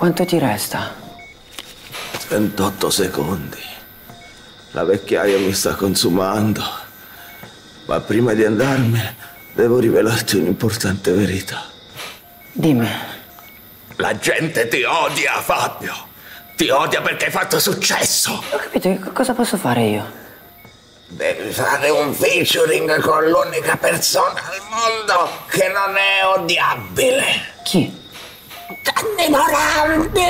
Quanto ti resta? 28 secondi. La vecchiaia mi sta consumando. Ma prima di andarmene, devo rivelarti un'importante verità. Dimmi. La gente ti odia, Fabio. Ti odia perché hai fatto successo. Ho capito, cosa posso fare io? Devi fare un featuring con l'unica persona al mondo che non è odiabile. Chi? Gianni Morandi!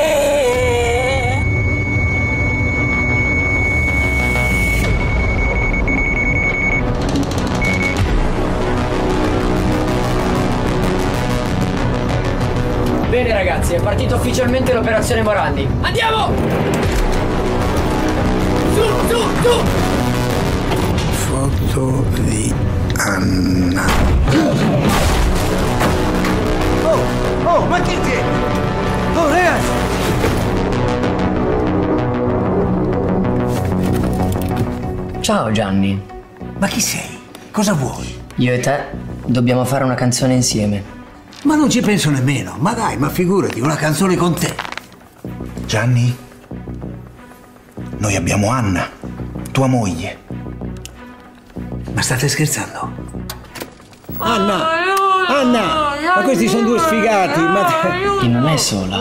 Bene ragazzi, è partita ufficialmente l'operazione Morandi. Andiamo! Su! Foto di Anna. Oh, ma chi sei? Oh, ragazzi! Ciao Gianni. Ma chi sei? Cosa vuoi? Io e te dobbiamo fare una canzone insieme. Ma non ci penso nemmeno. Ma dai, ma figurati, una canzone con te. Gianni, noi abbiamo Anna, tua moglie. Ma state scherzando? Anna! Ma questi sono due sfigati, E non è sola.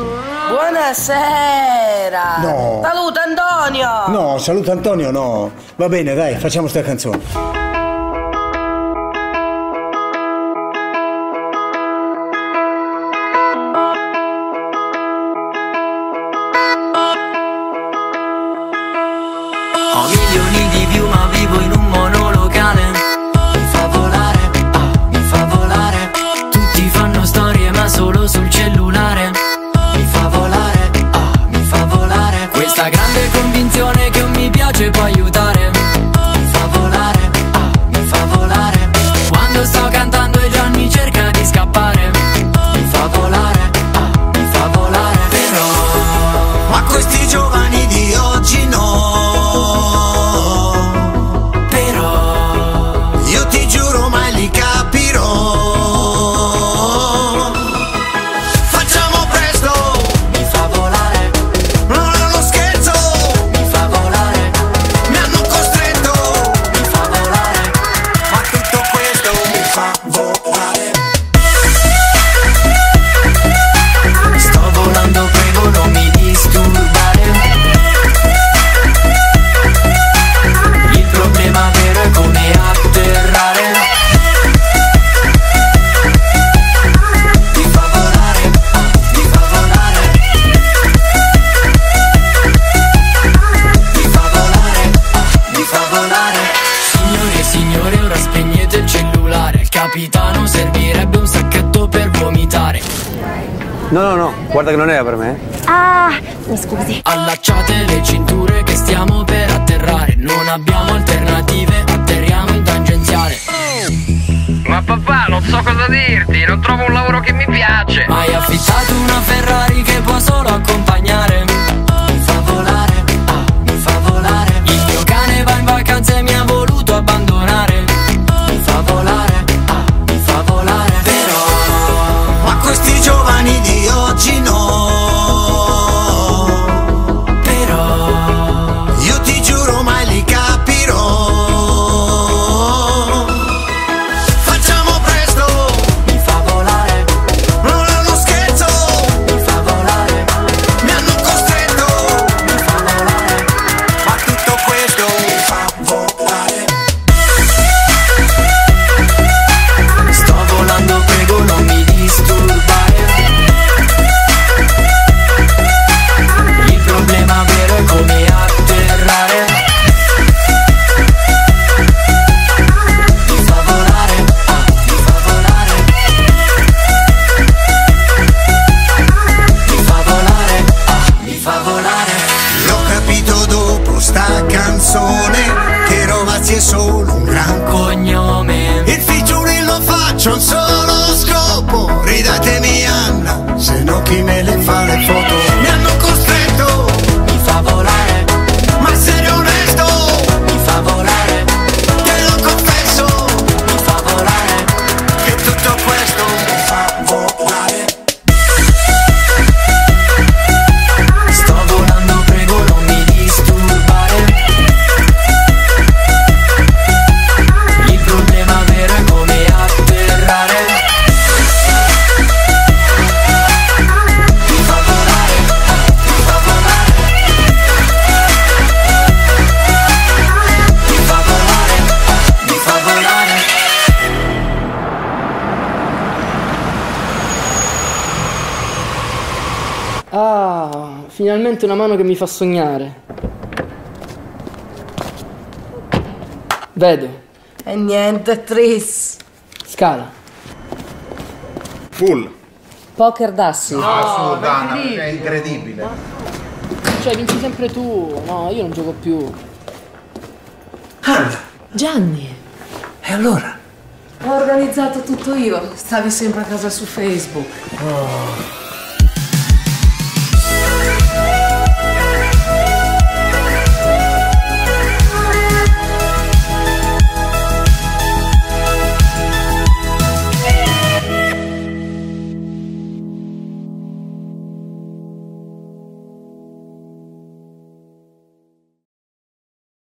Buonasera! No. Saluta Antonio! No, saluta Antonio, no. Va bene, dai, facciamo sta canzone. Ho milioni di view ma vivo in un monolocale. Mi fa volare, tutti fanno storie ma solo sul cellulare. Mi fa volare, questa grande convinzione che un mi piace può aiutare. Mi fa volare, quando sto cantando e Gianni cerca di scappare. Mi fa volare, però ma questi giovani di oggi no. Io ti giuro mai li capirò. Facciamo presto. mi fa volare, Non è uno scherzo. mi fa volare, Mi hanno costretto. mi fa volare. Ma tutto questo mi fa volare. Sto volando, prego non mi disturbare. Il problema vero è come atterrare. Mi fa volare, mi fa volare. Mi fa volare, mi fa volare. Signore e signore, ora spegnete il cellulare. Il capitano servirebbe un sacchetto per vomitare. No, guarda che non era per me. Ah, mi scusi. Allacciate le cinture che stiamo per atterrare. Non abbiamo alternative, atterriamo in tangenziale. Ma papà, non so cosa dirti, non trovo un lavoro che mi piace. Hai affittato una Ferrari che può solo accompagnare. Mi fa volare, mi fa volare. Il mio cane va in vacanza e mi ha voluto abbandonare. Mi fa volare, però Ma questi giovani di oggi no. Io ti giuro mai li capirò. Facciamo presto. mi fa volare, Non è uno scherzo. mi fa volare, Mi hanno costretto. mi fa volare. Ma tutto questo mi fa volare. Sto volando, prego non mi disturbare. Il problema vero è come atterrare. Mi fa volare, mi fa volare. Mi fa volare, mi fa volare. L'ho capito dopo sta canzone che Rovazzi è solo un gran Cognome, Il featuring lo faccio a un solo scopo. Ridatemi Anna, se no chi me le fa le foto. Mi hanno costretto, mi fa volare, ma essere onesto, mi fa volare, te lo confesso, mi fa volare. che tutto questo mi fa volare. Ah, finalmente una mano che mi fa sognare. Vedo. E niente, Tris. Scala. Full. Poker d'assi. No, Dana, è incredibile. Cioè, vinci sempre tu. No, io non gioco più. Anna, Gianni. e allora? Ho organizzato tutto io. Stavi sempre a casa su Facebook. Oh.